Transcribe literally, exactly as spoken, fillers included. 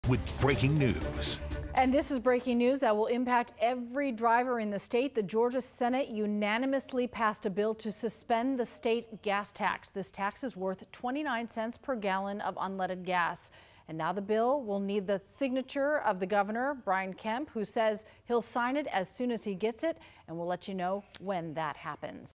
with breaking news. And this is breaking news that will impact every driver in the state. The Georgia Senate unanimously passed a bill to suspend the state gas tax. This tax is worth twenty-nine cents per gallon of unleaded gas. And now the bill will need the signature of the governor, Brian Kemp, who says he'll sign it as soon as he gets it, and we'll let you know when that happens.